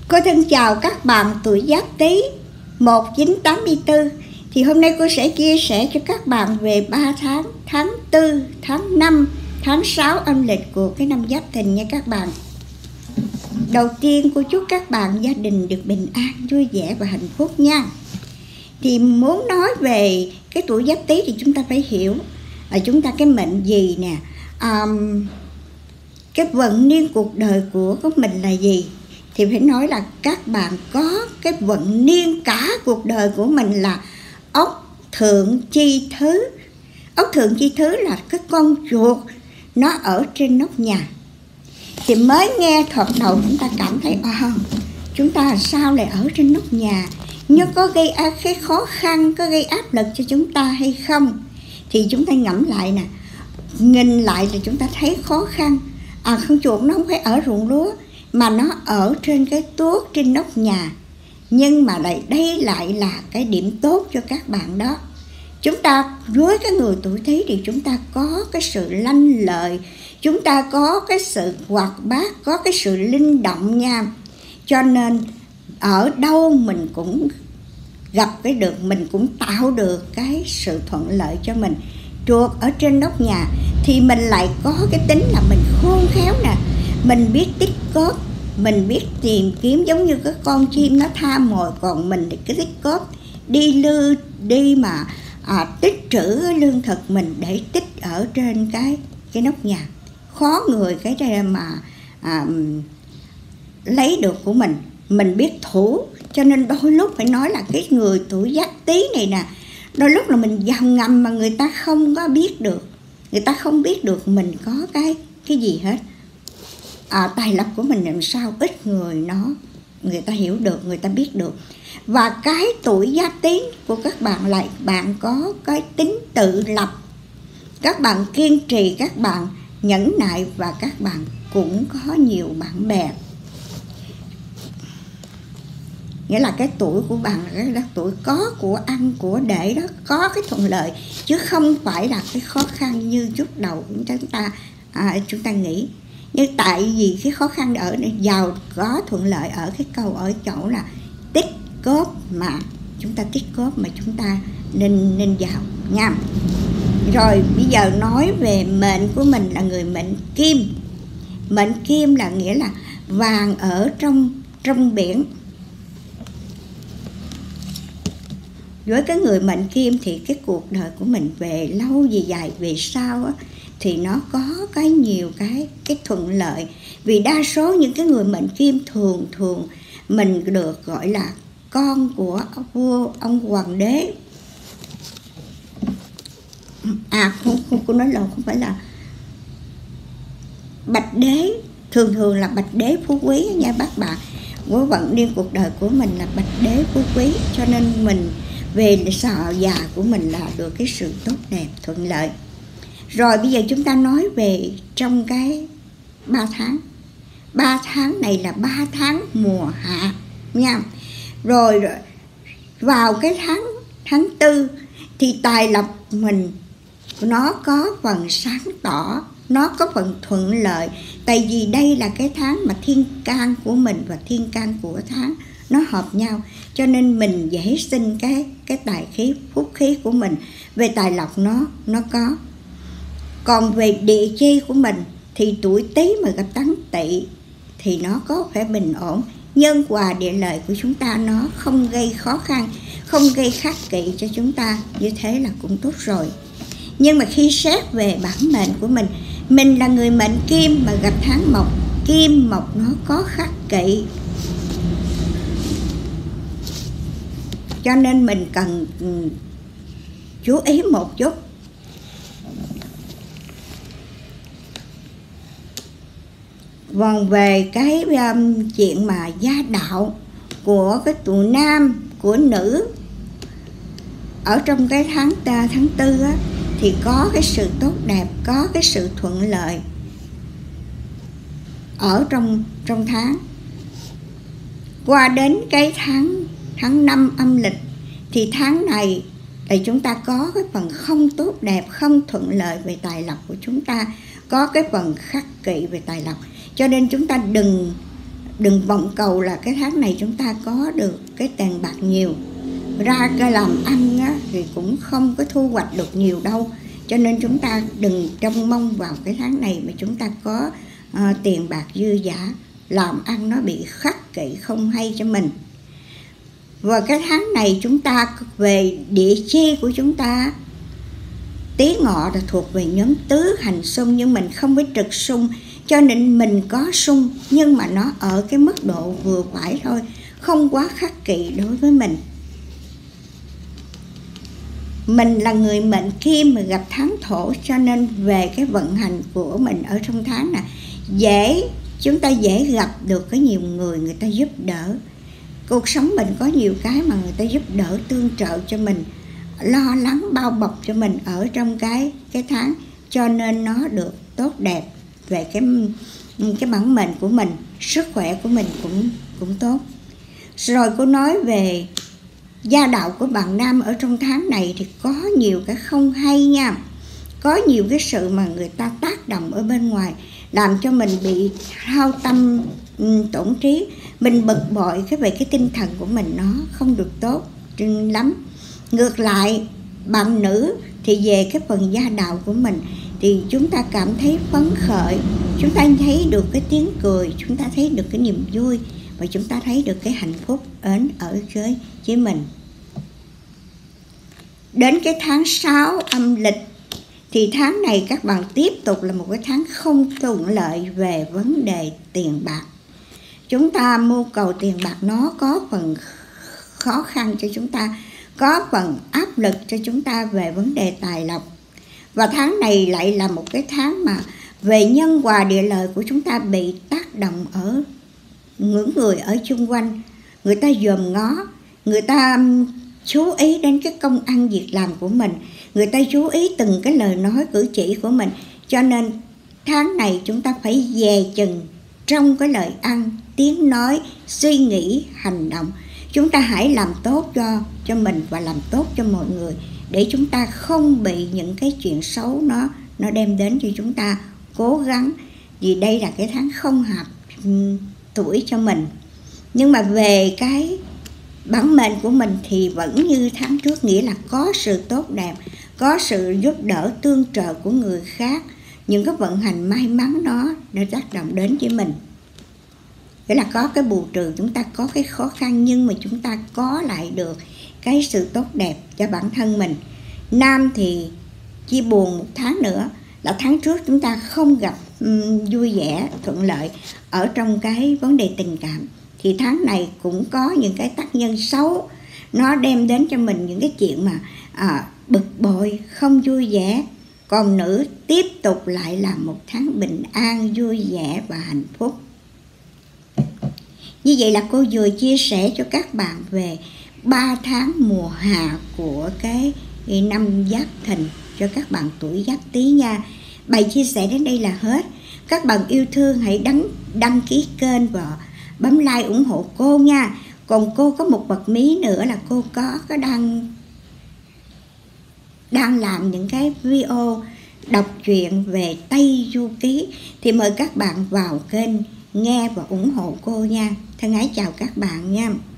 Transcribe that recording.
Cô thân chào các bạn tuổi Giáp Tý 1984. Thì hôm nay cô sẽ chia sẻ cho các bạn về 3 tháng, tháng 4, tháng 5, tháng 6 âm lịch của cái năm Giáp Thìn nha các bạn. Đầu tiên cô chúc các bạn gia đình được bình an, vui vẻ và hạnh phúc nha. Thì muốn nói về cái tuổi Giáp Tý thì chúng ta phải hiểu chúng ta cái mệnh gì nè, cái vận niên cuộc đời của mình là gì. Thì phải nói là các bạn có cái vận niên cả cuộc đời của mình là ốc thượng chi thứ. Ốc thượng chi thứ là cái con chuột nó ở trên nóc nhà. Thì mới nghe thoạt đầu chúng ta cảm thấy chúng ta sao lại ở trên nóc nhà, nhưng có gây cái khó khăn, có gây áp lực cho chúng ta hay không. Thì chúng ta ngẫm lại nè, nhìn lại thì chúng ta thấy khó khăn. Con chuột nó không phải ở ruộng lúa mà nó ở trên cái tuốt trên nóc nhà. Nhưng mà đây lại là cái điểm tốt cho các bạn đó. Chúng ta với cái người tuổi Tý thì chúng ta có cái sự lanh lợi, chúng ta có cái sự hoạt bát, có cái sự linh động nha. Cho nên ở đâu mình cũng gặp cái được, mình cũng tạo được cái sự thuận lợi cho mình. Chuột ở trên nóc nhà thì mình lại có cái tính là mình khôn khéo nè, mình biết tích cóp, mình biết tìm kiếm, giống như cái con chim nó tha mồi, còn mình thì cái tích cóp đi mà tích trữ lương thực mình để tích ở trên cái nóc nhà. Khó người cái mà lấy được của mình biết thủ. Cho nên đôi lúc phải nói là cái người tuổi Giáp Tý này nè, đôi lúc là mình vào ngầm mà người ta không có biết được, người ta không biết được mình có cái gì hết. Tài lộc của mình làm sao ít người ta hiểu được, người ta biết được. Và cái tuổi Giáp Tý của các bạn lại bạn có cái tính tự lập, các bạn kiên trì, các bạn nhẫn nại và các bạn cũng có nhiều bạn bè. Nghĩa là cái tuổi của bạn là tuổi có của ăn của để đó, có cái thuận lợi chứ không phải là cái khó khăn như lúc đầu chúng ta nghĩ. Nhưng tại vì cái khó khăn ở giàu có thuận lợi ở cái câu ở chỗ là tích cóp, mà chúng ta tích cóp mà chúng ta nên giàu nha. Rồi bây giờ nói về mệnh của mình là người mệnh Kim. Mệnh Kim là nghĩa là vàng ở trong biển. Với cái người mệnh Kim thì cái cuộc đời của mình về lâu về dài về sau á, thì nó có nhiều cái thuận lợi. Vì đa số những cái người mệnh Kim thường mình được gọi là con của vua, ông hoàng đế. Không nói lộn, không phải là bạch đế, thường là bạch đế phú quý nha các bạn. Với vận niên cuộc đời của mình là bạch đế phú quý, cho nên mình về sau già của mình là được cái sự tốt đẹp thuận lợi. Rồi bây giờ chúng ta nói về trong cái 3 tháng. 3 tháng này là 3 tháng mùa hạ nha. Rồi vào cái tháng 4 thì tài lộc mình nó có phần sáng tỏ, nó có phần thuận lợi. Tại vì đây là cái tháng mà thiên can của mình và thiên can của tháng nó hợp nhau, cho nên mình dễ sinh cái tài khí, phúc khí của mình về tài lộc nó có. Còn về địa chi của mình thì tuổi Tý mà gặp tháng Tỵ thì nó có vẻ bình ổn. Nhân hòa địa lợi của chúng ta nó không gây khó khăn, không gây khắc kỵ cho chúng ta, như thế là cũng tốt rồi. Nhưng mà khi xét về bản mệnh của mình là người mệnh Kim mà gặp tháng Mộc. Kim Mộc nó có khắc kỵ, cho nên mình cần chú ý một chút. Còn về cái chuyện mà gia đạo của cái tuổi nam, của nữ ở trong cái tháng 4 á, thì có cái sự tốt đẹp, có cái sự thuận lợi ở trong tháng. Qua đến cái tháng 5 âm lịch thì tháng này thì chúng ta có cái phần không tốt đẹp, không thuận lợi về tài lộc của chúng ta, có cái phần khắc kỵ về tài lộc. Cho nên chúng ta đừng vọng cầu là cái tháng này chúng ta có được cái tiền bạc nhiều. Ra cái làm ăn á, thì cũng không có thu hoạch được nhiều đâu. Cho nên chúng ta đừng trông mong vào cái tháng này mà chúng ta có tiền bạc dư dả, làm ăn nó bị khắc kỷ không hay cho mình. Và cái tháng này chúng ta về địa chi của chúng ta, Tý Ngọ là thuộc về nhóm tứ hành xung, nhưng mình không phải trực xung, cho nên mình có xung nhưng mà nó ở cái mức độ vừa phải thôi, không quá khắc kỷ đối với mình. Mình là người mệnh Kim mà gặp tháng Thổ, cho nên về cái vận hành của mình ở trong tháng này chúng ta dễ gặp được có nhiều người ta giúp đỡ. Cuộc sống mình có nhiều cái mà người ta giúp đỡ tương trợ cho mình, lo lắng bao bọc cho mình ở trong cái tháng, cho nên nó được tốt đẹp về cái bản mệnh của mình, sức khỏe của mình cũng tốt. Rồi cô nói về gia đạo của bạn nam ở trong tháng này thì có nhiều cái không hay nha. Có nhiều cái sự mà người ta tác động ở bên ngoài làm cho mình bị hao tâm tổn trí, mình bực bội về cái tinh thần của mình nó không được tốt lắm. Ngược lại, bạn nữ thì về cái phần gia đạo của mình thì chúng ta cảm thấy phấn khởi, chúng ta thấy được cái tiếng cười, chúng ta thấy được cái niềm vui và chúng ta thấy được cái hạnh phúc đến ở với mình. Đến cái tháng 6 âm lịch thì tháng này các bạn tiếp tục là một cái tháng không thuận lợi về vấn đề tiền bạc. Chúng ta mưu cầu tiền bạc nó có phần khó khăn cho chúng ta, có phần áp lực cho chúng ta về vấn đề tài lộc. Và tháng này lại là một cái tháng mà về nhân hòa địa lợi của chúng ta bị tác động ở những người ở chung quanh. Người ta dòm ngó, người ta chú ý đến cái công ăn việc làm của mình, người ta chú ý từng cái lời nói cử chỉ của mình. Cho nên tháng này chúng ta phải dè chừng trong cái lời ăn, tiếng nói, suy nghĩ, hành động. Chúng ta hãy làm tốt cho mình và làm tốt cho mọi người, để chúng ta không bị những cái chuyện xấu nó đem đến cho chúng ta. Cố gắng, vì đây là cái tháng không hợp tuổi cho mình. Nhưng mà về cái bản mệnh của mình thì vẫn như tháng trước, nghĩa là có sự tốt đẹp, có sự giúp đỡ tương trợ của người khác, những cái vận hành may mắn đó đã tác động đến với mình. Nghĩa là có cái bù trừ, chúng ta có cái khó khăn nhưng mà chúng ta có lại được cái sự tốt đẹp cho bản thân mình. Nam thì chỉ buồn một tháng nữa, là tháng trước chúng ta không gặp vui vẻ, thuận lợi ở trong cái vấn đề tình cảm. Thì tháng này cũng có những cái tác nhân xấu, nó đem đến cho mình những cái chuyện mà bực bội, không vui vẻ. Còn nữ tiếp tục lại là một tháng bình an, vui vẻ và hạnh phúc. Như vậy là cô vừa chia sẻ cho các bạn về 3 tháng mùa hạ của cái năm Giáp Thìn cho các bạn tuổi Giáp Tý nha. Bài chia sẻ đến đây là hết. Các bạn yêu thương hãy đăng ký kênh và bấm like ủng hộ cô nha. Còn cô có một bật mí nữa là cô có đang làm những cái video đọc truyện về Tây Du Ký, thì mời các bạn vào kênh nghe và ủng hộ cô nha. Thân ái chào các bạn nha.